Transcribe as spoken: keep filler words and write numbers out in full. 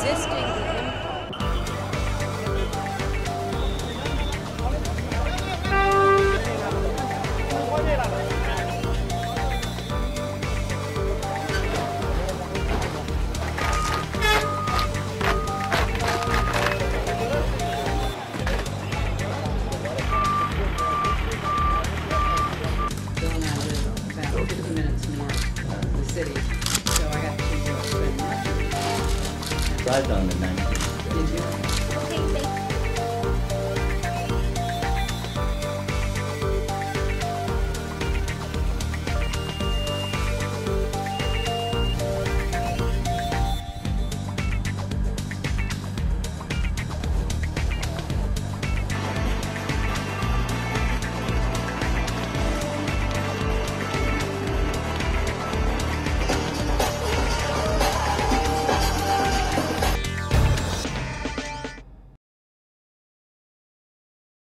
resisting the impulse. About fifty minutes north of the city, so I got to spend much of it. Arrived on the nineteenth. Did you?